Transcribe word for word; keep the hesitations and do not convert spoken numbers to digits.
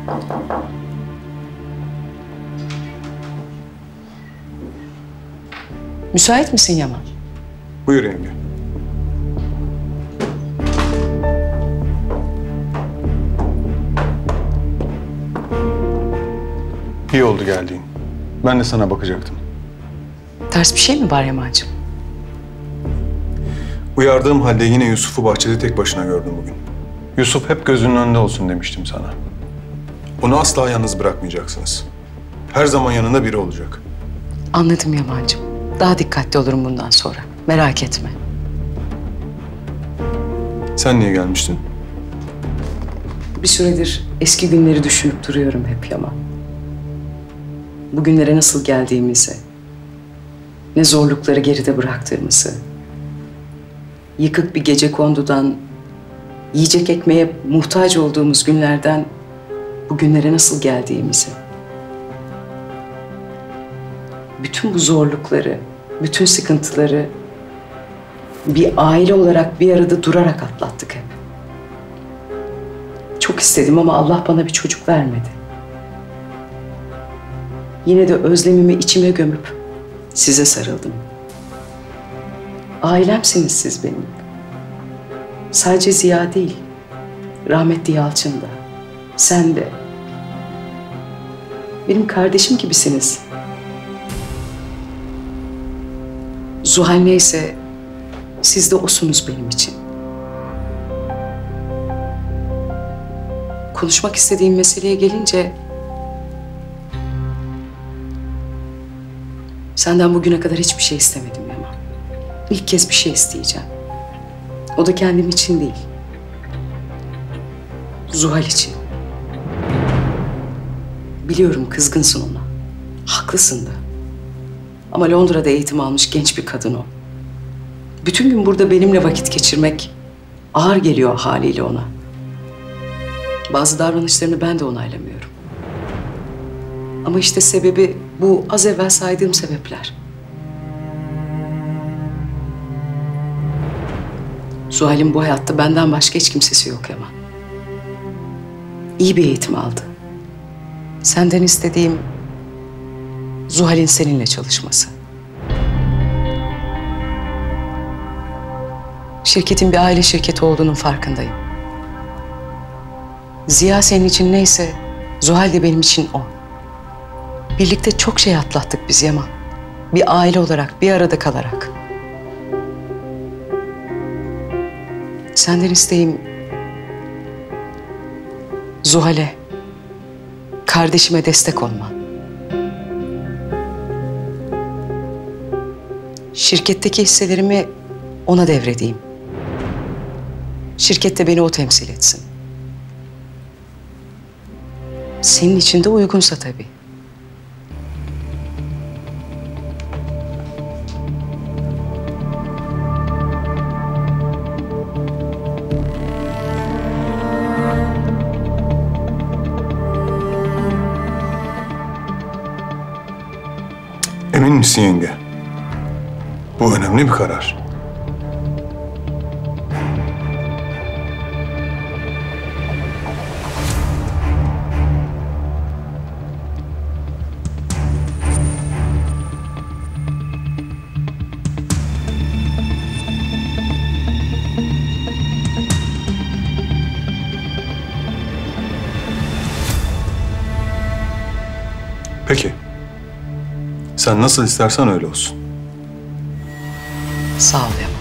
Müsait misin Yaman? Buyur yenge. İyi oldu geldiğin. Ben de sana bakacaktım. Ters bir şey mi var Yaman'cığım? Uyardığım halde yine Yusuf'u bahçede tek başına gördüm bugün. Yusuf hep gözünün önünde olsun demiştim sana. Onu asla yalnız bırakmayacaksınız. Her zaman yanında biri olacak. Anladım Yaman'cığım. Daha dikkatli olurum bundan sonra. Merak etme. Sen niye gelmiştin? Bir süredir eski günleri düşünüp duruyorum hep Yaman. Bugünlere nasıl geldiğimizi, ne zorlukları geride bıraktığımızı, yıkık bir gecekondudan, yiyecek ekmeğe muhtaç olduğumuz günlerden bugünlere nasıl geldiğimizi. Bütün bu zorlukları, bütün sıkıntıları bir aile olarak bir arada durarak atlattık hep. Çok istedim ama Allah bana bir çocuk vermedi. Yine de özlemimi içime gömüp size sarıldım. Ailemsiniz siz benim. Sadece Ziya değil, rahmetli Yalçın da, sen de. Benim kardeşim gibisiniz. Zuhal neyse, siz de osunuz benim için. Konuşmak istediğim meseleye gelince... Senden bugüne kadar hiçbir şey istemedim Yaman. İlk kez bir şey isteyeceğim. O da kendim için değil. Zuhal için. Biliyorum kızgınsın ona. Haklısın da. Ama Londra'da eğitim almış genç bir kadın o. Bütün gün burada benimle vakit geçirmek ağır geliyor haliyle ona. Bazı davranışlarını ben de onaylamıyorum. Ama işte sebebi bu az evvel saydığım sebepler. Zuhal'in bu hayatta benden başka hiç kimsesi yok Yaman. İyi bir eğitim aldı. Senden istediğim Zuhal'in seninle çalışması. Şirketin bir aile şirketi olduğunun farkındayım. Ziya senin için neyse, Zuhal de benim için o. Birlikte çok şey atlattık biz Yaman. Bir aile olarak, bir arada kalarak. Senden isteğim Zuhal'e, kardeşime destek olman. Şirketteki hisselerimi ona devredeyim. Şirkette beni o temsil etsin. Senin için de uygunsa tabii. Emin misin yenge? Bu önemli bir karar. Peki. Sen nasıl istersen öyle olsun. Sağ ol Yaman.